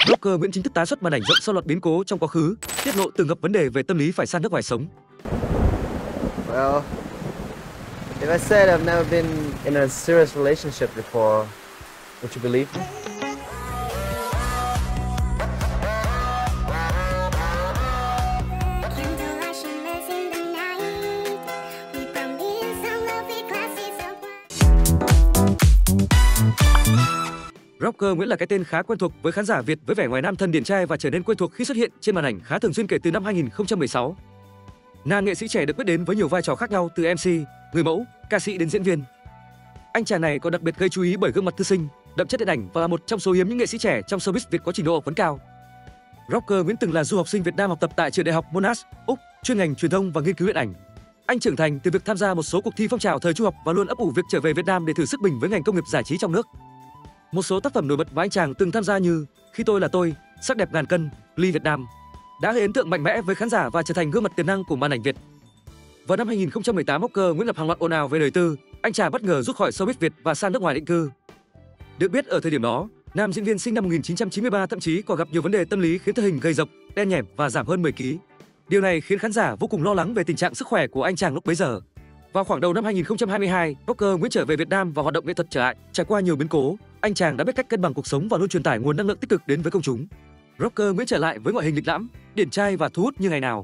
Rocker Nguyễn chính thức tái xuất màn ảnh rộng sau loạt biến cố trong quá khứ, tiết lộ từng gặp vấn đề về tâm lý phải sang nước ngoài sống. Well, if I said I've never been in a serious relationship before, would you believe me? Rocker Nguyễn là cái tên khá quen thuộc với khán giả Việt với vẻ ngoài nam thân điển trai và trở nên quen thuộc khi xuất hiện trên màn ảnh khá thường xuyên kể từ năm 2016. Nam nghệ sĩ trẻ được biết đến với nhiều vai trò khác nhau từ MC, người mẫu, ca sĩ đến diễn viên. Anh chàng này còn đặc biệt gây chú ý bởi gương mặt thư sinh, đậm chất điện ảnh và là một trong số hiếm những nghệ sĩ trẻ trong showbiz Việt có trình độ học vấn cao. Rocker Nguyễn từng là du học sinh Việt Nam học tập tại trường đại học Monash, Úc, chuyên ngành truyền thông và nghiên cứu điện ảnh. Anh trưởng thành từ việc tham gia một số cuộc thi phong trào thời trung học và luôn ấp ủ việc trở về Việt Nam để thử sức mình với ngành công nghiệp giải trí trong nước. Một số tác phẩm nổi bật mà anh chàng từng tham gia như Khi tôi là tôi, Sắc đẹp ngàn cân, Ly Việt Nam đã gây ấn tượng mạnh mẽ với khán giả và trở thành gương mặt tiềm năng của màn ảnh Việt. Vào năm 2018, Rocker Nguyễn lập hàng loạt ồn ào về đời tư, anh chàng bất ngờ rút khỏi showbiz Việt và sang nước ngoài định cư. Được biết ở thời điểm đó, nam diễn viên sinh năm 1993 thậm chí còn gặp nhiều vấn đề tâm lý khiến thân hình gầy rộc, đen nhẻm và giảm hơn 10 kg. Điều này khiến khán giả vô cùng lo lắng về tình trạng sức khỏe của anh chàng lúc bấy giờ. Vào khoảng đầu năm 2022, Rocker Nguyễn trở về Việt Nam và hoạt động nghệ thuật trở lại. Trải qua nhiều biến cố, anh chàng đã biết cách cân bằng cuộc sống và luôn truyền tải nguồn năng lượng tích cực đến với công chúng. Rocker Nguyễn trở lại với ngoại hình lịch lãm, điển trai và thu hút như ngày nào.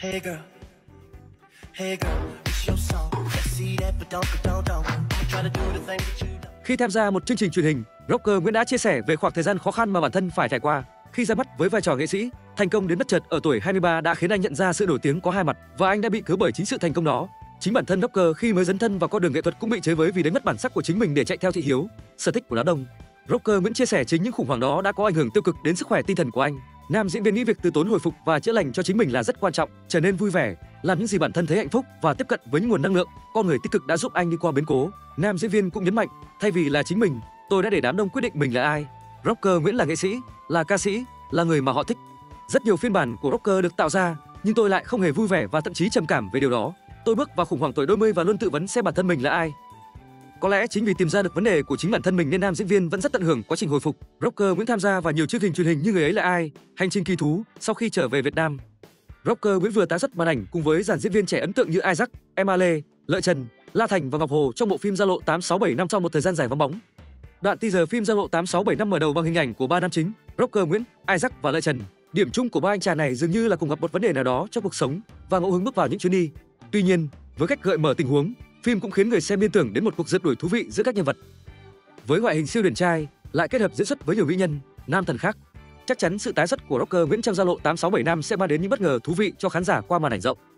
Khi tham gia một chương trình truyền hình, Rocker Nguyễn đã chia sẻ về khoảng thời gian khó khăn mà bản thân phải trải qua. Khi ra mắt với vai trò nghệ sĩ, thành công đến bất chợt ở tuổi 23 đã khiến anh nhận ra sự nổi tiếng có hai mặt và anh đã bị cớ bởi chính sự thành công đó. Chính bản thân Rocker khi mới dấn thân vào con đường nghệ thuật cũng bị chới với vì đánh mất bản sắc của chính mình để chạy theo thị hiếu, sở thích của đám đông. Rocker Nguyễn chia sẻ chính những khủng hoảng đó đã có ảnh hưởng tiêu cực đến sức khỏe tinh thần của anh. Nam diễn viên nghĩ việc từ tốn hồi phục và chữa lành cho chính mình là rất quan trọng, trở nên vui vẻ, làm những gì bản thân thấy hạnh phúc và tiếp cận với những nguồn năng lượng, con người tích cực đã giúp anh đi qua biến cố. Nam diễn viên cũng nhấn mạnh, thay vì là chính mình, tôi đã để đám đông quyết định mình là ai. Rocker Nguyễn là nghệ sĩ, là ca sĩ, là người mà họ thích. Rất nhiều phiên bản của Rocker được tạo ra, nhưng tôi lại không hề vui vẻ và thậm chí trầm cảm về điều đó. Tôi bước vào khủng hoảng tuổi đôi mươi và luôn tự vấn xem bản thân mình là ai. Có lẽ chính vì tìm ra được vấn đề của chính bản thân mình nên nam diễn viên vẫn rất tận hưởng quá trình hồi phục. Rocker Nguyễn tham gia vào nhiều chương trình truyền hình như Người ấy là ai, Hành trình kỳ thú sau khi trở về Việt Nam. Rocker Nguyễn vừa tái xuất màn ảnh cùng với dàn diễn viên trẻ ấn tượng như Isaac, Emma Lê, Lợi Trần, La Thành và Ngọc Hồ trong bộ phim Giao lộ 8675 sau một thời gian dài vắng bóng. Đoạn teaser phim Giao lộ 8675 mở đầu bằng hình ảnh của ba nam chính, Rocker Nguyễn, Isaac và Lợi Trần. Điểm chung của ba anh chàng này dường như là cùng gặp một vấn đề nào đó trong cuộc sống và ngẫu hứng bước vào những chuyến đi. Tuy nhiên, với cách gợi mở tình huống, phim cũng khiến người xem liên tưởng đến một cuộc rượt đuổi thú vị giữa các nhân vật. Với ngoại hình siêu điển trai, lại kết hợp diễn xuất với nhiều mỹ nhân, nam thần khác, chắc chắn sự tái xuất của Rocker Nguyễn trong Giao lộ 8675 sẽ mang đến những bất ngờ thú vị cho khán giả qua màn ảnh rộng.